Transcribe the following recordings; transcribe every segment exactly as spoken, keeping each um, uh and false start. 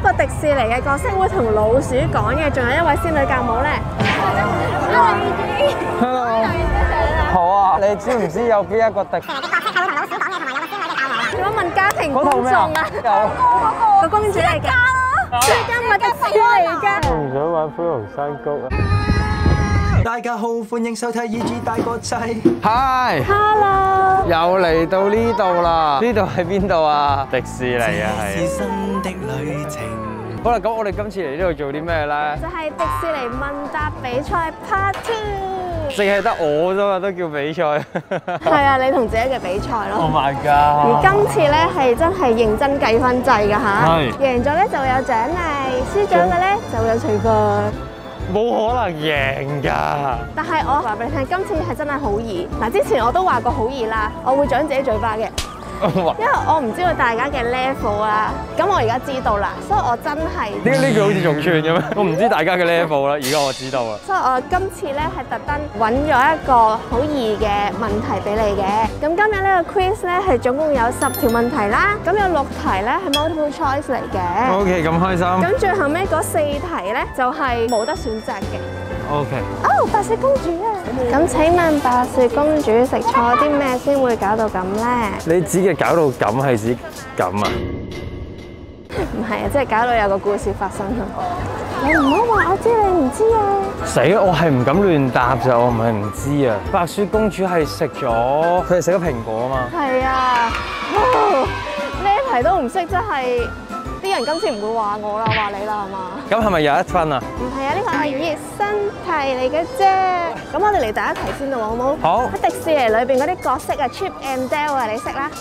個迪士尼嘅角色會同老鼠講嘢，仲有一位仙女教母咧。 Hello。好啊，你知唔知有邊一個迪？ 點解問家庭觀眾啊？有個公主嚟㗎，最近咪迪士尼嚟㗎。 我唔想玩灰熊山谷啊！ 大家好，歡迎收睇 E G 大國際。 Hi。 Hello。 又嚟到呢度啦！呢度係邊度啊？迪士尼啊，係。 是新的旅程。 好啦，咁我哋今次嚟呢度做啲咩咧？ 就係迪士尼問答比賽 Part Two。 淨係得我啫嘛，都叫比賽。 係啊，你同自己嘅比賽咯。 Oh my god！ 而今次咧係真係認真計分制㗎吓。 係。贏咗咧就會有獎勵，輸咗嘅咧就會有懲罰。 冇可能贏㗎！ 但係我話俾你聽，今次係真係好易。嗱，之前我都話過好易啦，我會掌自己嘴巴嘅。因為我唔知道大家嘅 level 啦，咁我而家知道啦，所以我真係呢呢句好似仲串嘅咩？我唔知大家嘅 level 啦，而家我知道啦。 所以我今次咧係特登揾咗一個好易嘅問題俾你嘅。咁今日呢個 quiz 咧係總共有十條問題啦，咁有六題咧係 multiple choice 嚟嘅。 OK， 咁開心。 咁最後尾嗰四題咧就係冇得選擇嘅。 OK。 哦，白雪公主啊！咁請問白雪公主食錯啲咩先會搞到咁咧？ 你指嘅搞到咁係指咁啊？ 唔係啊，即係搞到有個故事發生啊！你唔好話我知你唔知啊！ 死啦！我係唔敢亂答咋，我唔係唔知啊。白雪公主係食咗，佢係食咗蘋果啊嘛。係啊！呢一題都唔識，真係啲人今次唔會話我啦，話你啦，係嘛？ 咁係咪有一分啊？ 唔係啊，呢個係熱身題嚟嘅啫。咁我哋嚟第一題先啦，好唔好？ 好。喺迪士尼裏邊嗰啲角色啊 ，Chip and Dale 啊，你識啦？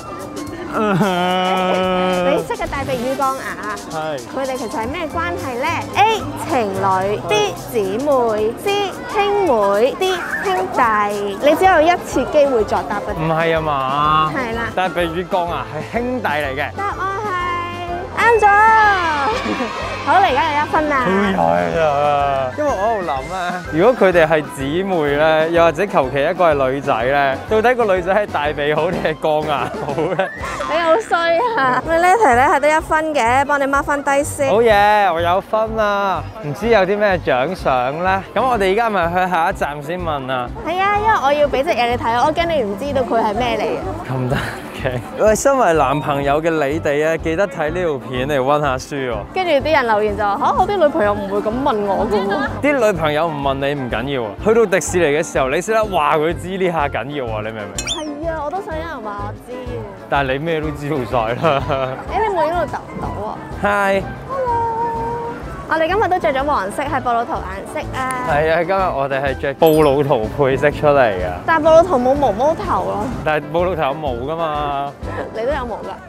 你識嘅大鼻與鋼牙， 係。 佢哋其實係咩關係咧 ？A 情侶 ，B 姊妹 ，C 兄妹 ，D 兄弟。你只有一次機會作答嘅。 唔係啊嘛？ 係啦。 大鼻與鋼牙係兄弟嚟嘅。 答案係啱咗。好，你而家有一分啦。 好彩啊！因為我喺度諗咧，如果佢哋係姊妹咧，又或者求其一個係女仔咧，到底個女仔係大鼻好定係鋼牙好咧？ 你好衰啊！你呢一題咧係得一分嘅，幫你 mark 翻低先。 好嘢，我有分啦！唔知有啲咩獎賞咧？咁我哋而家咪去下一站先問啊。 係啊，因為我要俾隻嘢你睇，我驚你唔知道佢係咩嚟嘅。 咁得嘅。喂，身為男朋友嘅你哋啊，記得睇呢條片嚟溫下書喎。 跟住啲人留言就話嚇，我啲女朋友唔會咁問我嘅喎。 啲女朋友唔問你唔緊要啊，去到迪士尼嘅時候，你識得話佢知呢下緊要啊，你明唔明？ 係啊，我都想有人話我知啊。 但係你咩都知道晒啦。 誒，你冇影到揼到啊 Hi。Hello。 我哋今日都着咗黃色，係布魯圖顏色啊。 係啊，今日我哋係着布魯圖配色出嚟㗎。 但係布魯圖冇毛毛頭咯。 但係布魯圖有毛㗎嘛？ 你都有毛㗎。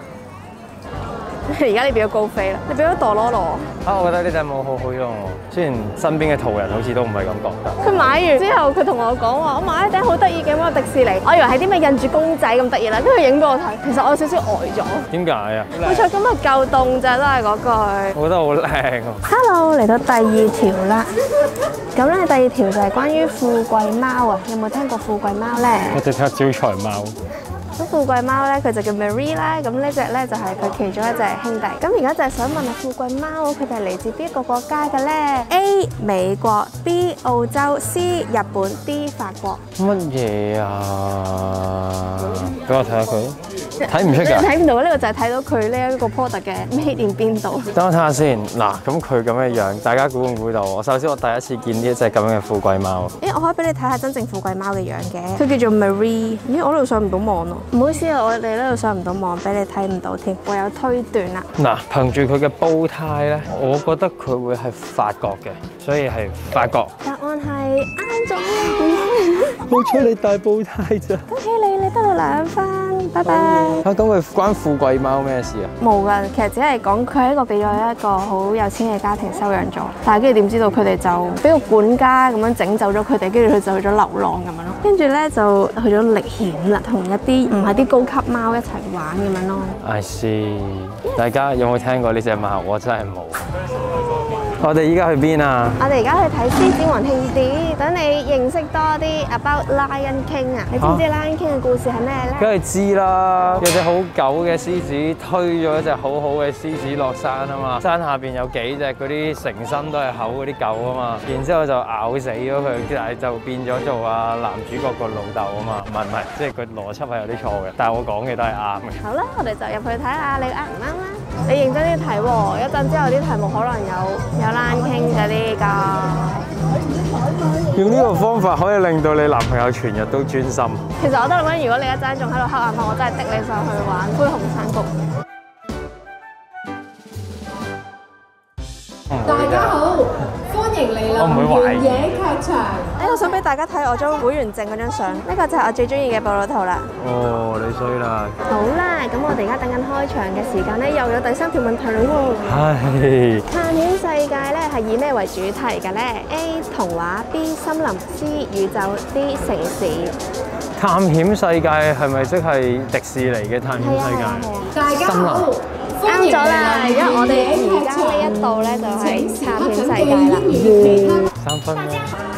而家你變咗高飛啦，你變咗哆囉囉。 啊，我覺得呢頂帽好好用喎。雖然身邊嘅途人好似都唔係咁覺得。 佢買完之後，佢同我講話：我買一頂好得意嘅喎，迪士尼。我以為係啲咩印住公仔咁得意啦，跟住影俾我睇。其實我有少少呆咗。點解啊？好彩今日夠凍咋，都係嗰句。我覺得好靚啊。Hello，嚟到第二條啦。咁咧，第二條就係關於富貴貓啊。有冇聽過富貴貓咧？ 我只睇招財貓。 咁富貴貓咧，佢就叫 Marie 啦。咁呢隻咧就係佢其中一隻兄弟。咁而家就係想問下富貴貓，佢哋係嚟自邊一個國家嘅咧 ？A 美國 ，B 澳洲 ，C 日本 ，D 法國。 乜嘢啊？俾我睇下佢。睇唔出㗎。 睇唔到，呢個就係睇到佢呢一個 product 嘅 made in 邊度。 等我睇下先。嗱，咁佢咁嘅樣，大家估唔估到？我首先我第一次見呢一隻咁樣嘅富貴貓。誒，我可以俾你睇下真正富貴貓嘅樣嘅。佢叫做 Marie。咦，我呢度上唔到網咯。唔好意思啊，我哋呢度上唔到網，俾你睇唔到添。我有推斷啦。嗱，憑住佢嘅煲呔咧，我覺得佢會係法國嘅，所以係法國。答案係啱咗。好彩你大煲呔咋。恭喜你，你得到兩分。拜拜。啊，咁佢關富貴貓咩事啊？冇㗎，其實只係講佢係一個俾咗一個好有錢嘅家庭收養咗，但係跟住點知道佢哋就俾個管家咁樣整走咗佢哋，跟住佢就去咗流浪咁樣咯。跟住咧就去咗歷險啦，同一啲唔係啲高級貓一齊玩咁樣咯。I see。大家有冇聽過呢隻貓？我真係冇。 我哋依家去邊啊？ 我哋而家去睇獅子王慶典，等你認識多啲 about Lion King 啊！你知唔知 Lion King 嘅故事係咩咧？ 梗係知啦，有隻好狗嘅獅子推咗一隻好好嘅獅子落山啊嘛，山下邊有幾隻嗰啲成身都係口嗰啲狗啊嘛，然之後就咬死咗佢，但係就變咗做啊男主角個老豆啊嘛，唔係唔係，即係個邏輯係有啲錯嘅，但係我講嘅都係啱嘅。 好啦，我哋就入去睇下你啱唔啱啦。你認真啲睇喎，一陣之後啲題目可能有有 Lion King 嗰啲㗎。 用呢個方法可以令到你男朋友全日都專心。 其實我都諗緊，如果你一陣仲喺度瞌眼瞓，我真係滴你上去玩灰熊山谷。 大家好，歡迎嚟臨原野劇場。 誒，我想俾大家睇我張會員證嗰張相，呢個就係我最中意嘅布老圖啦。 哦，你衰啦！ 好啦，咁我哋而家等緊開場嘅時間咧，又有第三條問題啦喎。 係。 探險世界咧係以咩為主題嘅咧 ？A 童話 ，B 森林 ，C 宇宙 ，D 城市。 探險世界係咪即係迪士尼嘅探險世界？ 大家好。 啱咗啦，因為我哋而家呢一度咧就係探險世界啦。 三分啦。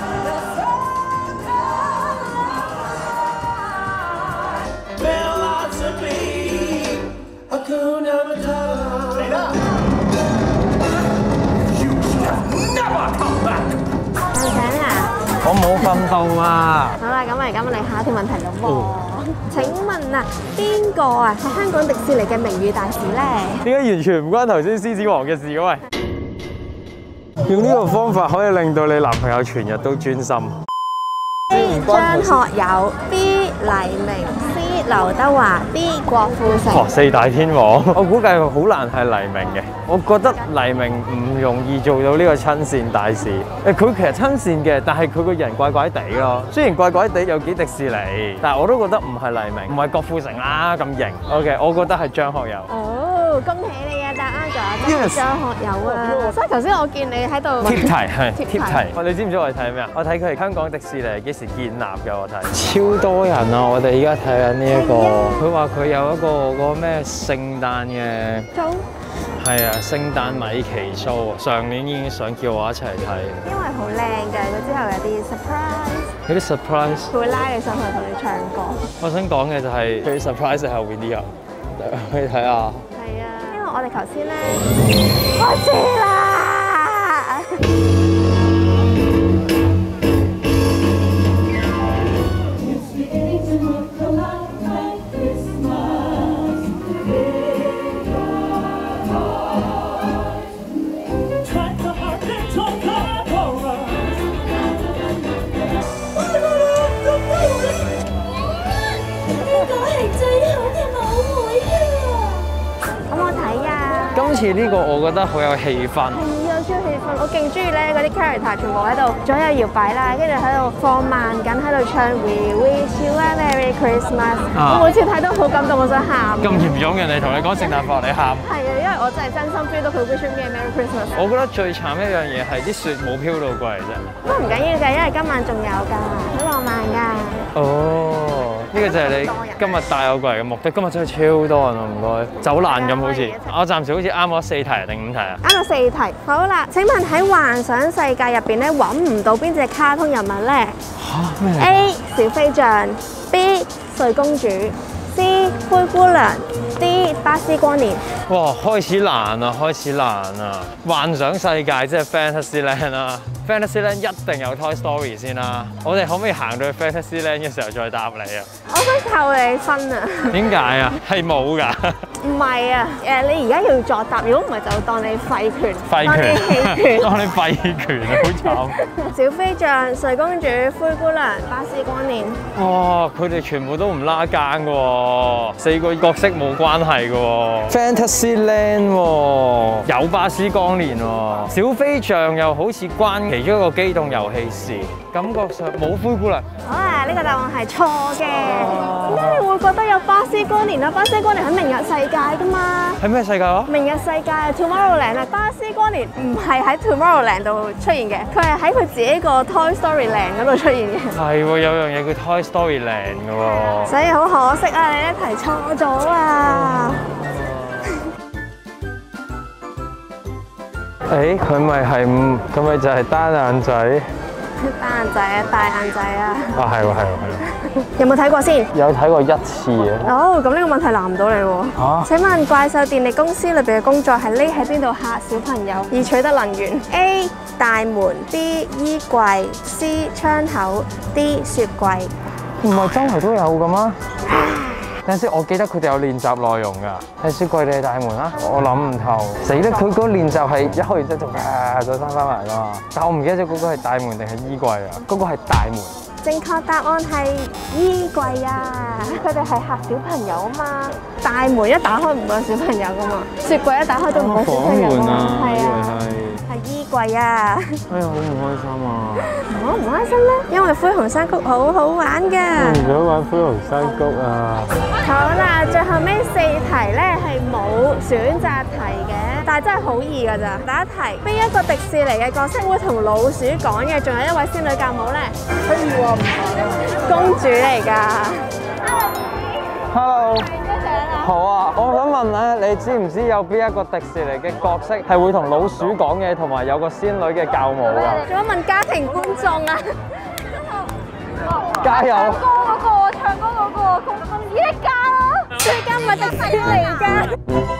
瞓醒啦？ 我冇瞓到啊！ 好啦，咁我而家問你下一條問題啦喎。請問啊，邊個啊係香港迪士尼嘅名譽大使咧？ 點解完全唔關頭先獅子王嘅事嘅喂？用呢個方法可以令到你男朋友全日都專心。 A 張學友 ，B 黎明 ，C 劉德華 ，D 郭富城。 哇！四大天王，我估計好難係黎明嘅。我覺得黎明唔容易做到呢個親善大使。誒，佢其實親善嘅，但係佢個人怪怪地咯。雖然怪怪地有幾迪士尼，但係我都覺得唔係黎明，唔係郭富城啦咁型。OK， 我覺得係張學友。 哦，恭喜你啊！答啱咗，真係張學友啊！所以頭先我見你喺度貼題係貼題。 題。你知唔知我哋睇咩啊？我睇佢係香港迪士尼幾時建立嘅，我睇。超多人啊！我哋而家睇緊呢一個，佢話佢有一個嗰個咩聖誕嘅。係啊，聖誕米奇 show， 上年已經想叫我一齊睇。 因為好靚嘅，佢之後有啲 surprise。 有啲 surprise。 佢會拉你上去同你唱歌。 我想講嘅就係最 surprise 係後邊啲人，可以睇下。 係啊，因為我哋頭先咧，我知啦。 今次呢個我覺得好有氣氛， 係啊，超氣氛！我勁中意咧嗰啲 character 全部喺度左右搖擺啦，跟住喺度放慢緊喺度唱 We Wish You a Merry Christmas。我每次睇都好感動，我想喊。咁嚴重，人哋同你講聖誕快樂，你喊？ 係啊，因為我真係真心 feel 到佢 Wish Me a Merry Christmas。 我覺得最慘一樣嘢係啲雪冇飄到過嚟啫。 不過唔緊要㗎，因為今晚仲有㗎，好浪漫㗎。 哦，呢個就係你今日帶我過嚟嘅目的。今日真係超多人啊，唔該，走爛咁好似。我暫時好似啱咗四題定五題啊？ 啱咗四題。好啦，請問喺幻想世界入邊咧，揾唔到邊隻卡通人物咧？ 嚇咩 ？A 小飛象 ，B 睡公主 ，C 灰姑娘 ，D 巴斯光年。 哇，開始難啊，開始難啊！幻想世界即係 Fantasyland 啦 ，Fantasyland 一定有 Toy Story 先啦。我哋可唔可以行到去 Fantasyland 嘅時候再答你啊？ 我想扣你分啊！ 點解啊？係冇㗎。 唔係啊，誒你而家要作答，如果唔係就當你廢權， 廢權， 當你棄權， 當你廢權啊，好慘！ 小飛象、睡公主、灰姑娘、巴斯光年。 哇！佢哋全部都唔拉更嘅喎，四個角色冇關係嘅喎。Fantasyland 喎，有巴斯光年喎，小飛象又好似關其中一個機動遊戲事，感覺上冇灰姑娘。 好啊，呢個答案係錯嘅。點解你會覺得有巴斯光年啊？巴斯光年喺明日世界㗎嘛？ 係咩世界啊？ 明日世界 Tomorrowland 啊！巴斯光年唔係喺 Tomorrowland 度出現嘅，佢係喺佢自己個 Toy Story Land 嗰度出現嘅。 係喎，有樣嘢叫 Toy Story Land 嘅喎。 所以好可惜啊！你一題錯咗啊！ 誒，佢咪係五，佢咪就係單眼仔。 單眼仔啊，大眼仔啊！ 啊，係喎，係喎，係喎。 有冇睇過先？ 有睇過一次嘅。 哦，咁呢個問題難唔到你喎。 嚇？ 請問怪獸電力公司裏邊嘅工作係匿喺邊度嚇小朋友而取得能源 ？A. 大門 B. 衣櫃 C. 窗口 D. 雪櫃。 唔係周圍都有㗎嗎？等陣先，我記得佢哋有練習內容㗎。係雪櫃定係大門啊？我諗唔透。死啦！佢嗰個練習係一開完之後就啪再閂翻埋㗎嘛。但我唔記得咗嗰個係大門定係衣櫃啊？嗰個係大門。 正確答案係衣櫃啊！佢哋係嚇小朋友啊嘛。大門一打開唔會有小朋友㗎嘛，雪櫃一打開都唔會有小朋友㗎嘛。係啊，係衣櫃啊！ 哎呀，好唔開心啊！ 我唔開心咧，因為灰熊山谷好好玩㗎。 我唔想玩灰熊山谷啊！ 好啦，最後尾四題咧係冇選擇題嘅，但係真係好易㗎咋。第一題，邊一個迪士尼嘅角色會同老鼠講嘅？仲有一位仙女教母咧？可以喎，唔係啊，公主嚟㗎。Hello。 好啊，我想問咧，你知唔知有邊一個迪士尼嘅角色係會同老鼠講嘢，同埋有個仙女嘅教母㗎？ 做乜問家庭觀眾啊？ 加油！ 唱歌嗰個，唱歌嗰個，公公依一家咯，最近唔係迪士尼㗎。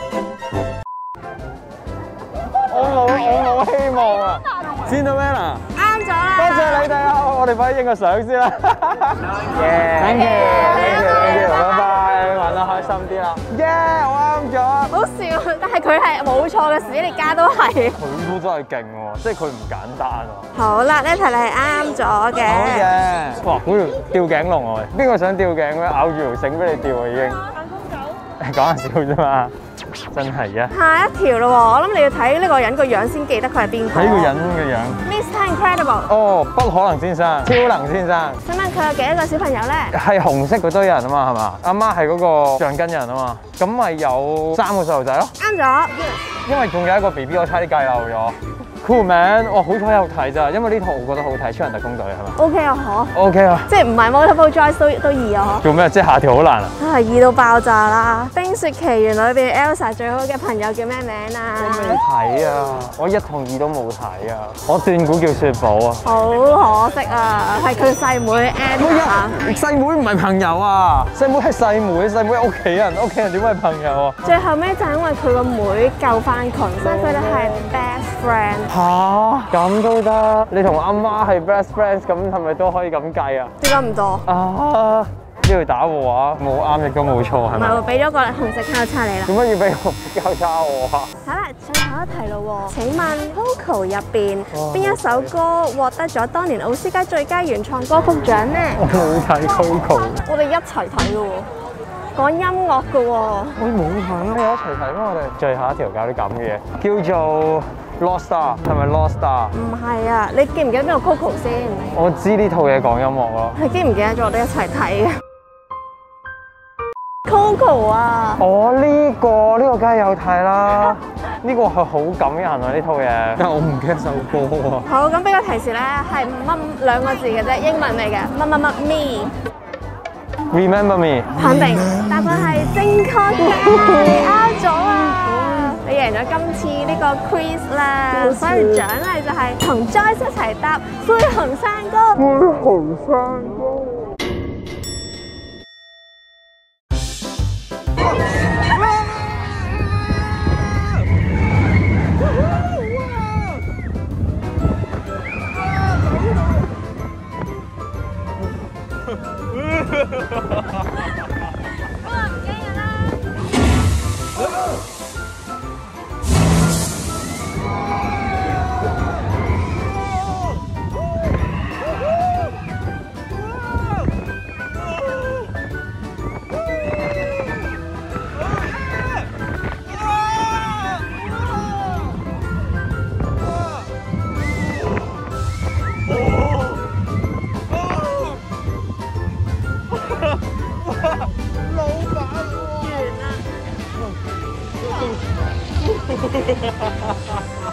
我冇，我冇希望啊！先到咩啦？ 啱咗啦！ 多謝你哋啊！我哋快啲影個相先啦。耶 ！Thank you，thank you，thank you，拜拜，玩得開心啲啦。耶！我啱咗。 好笑，但係佢係冇錯嘅，史力加都係。 佢都真係勁喎，即係佢唔簡單喎。 好啦，呢題你係啱咗嘅。 好嘅。哇！好條吊頸龍啊！邊個想吊頸咧？咬住條繩俾你吊啊！已經。講下笑啫嘛。真係嘅。 下一條咯喎，我諗你要睇呢個人個樣先記得佢係邊個。 睇個人嘅樣。 Mister Incredible。哦， 不可能先生，超能先生。 請問佢有幾多個小朋友咧？ 係紅色嗰堆人啊嘛，係嘛？阿媽係嗰個橡筋人啊嘛，咁咪有三個細路仔咯。 啱咗。 因為仲有一個 B B， 我差啲計漏咗。Cool man，哇！好彩有睇咋，因為呢套我覺得好睇，超人特工隊係嘛 ？O K 啊，可。 O K 啊。 即係唔係 Multiple Choice 都都易啊？ 做咩？即係下條好難啊？ 係易到爆炸啦！《冰雪奇緣》裏邊 Elsa 最好嘅朋友叫咩名啊？ 我未睇啊，我一同二都冇睇啊。我斷估叫雪寶啊。 好可惜啊，係佢細妹 Anna。 細妹唔係朋友啊，細妹係細妹，細妹係屋企人，屋企人點會係朋友啊？ 最後尾就因為佢個妹救翻佢，所以佢哋係 best friend。 嚇，咁都得？你同阿媽係 best friends，咁係咪都可以咁計啊？ 點解唔多？ 啊，呢度打和啊，冇啱亦都冇錯，係咪？ 唔係喎，俾咗個紅色交叉你啦。 點解要俾紅色交叉我啊？ 好啦，最後一題咯喎。請問 Coco 入邊邊一首歌獲得咗當年奧斯卡最佳原創歌曲獎呢？ 我冇睇 Coco。我哋一齊睇嘅喎，講音樂嘅喎。 我冇睇，我一齊睇咩？我哋最後一條搞啲咁嘅嘢，叫做 Lost Star， 係咪 Lost Star？ 唔係啊，你記唔記得邊個 Coco 先？ 我知呢套嘢講音樂咯。 係記唔記得咗？我哋一齊睇嘅 Coco 啊！ 哦，呢個呢個梗係有睇啦，呢個係好感人啊！呢套嘢，但係我唔記得首歌啊。 好，咁俾個提示咧，係乜兩個字嘅啫，英文嚟嘅，乜乜乜 me。 Remember me。 肯定，答案係正確嘅，你啱咗啊！你贏咗今次呢個 quiz 啦，所以獎勵就係同 Joyce 一齊搭灰熊山谷。 灰熊山谷。老闆完啦！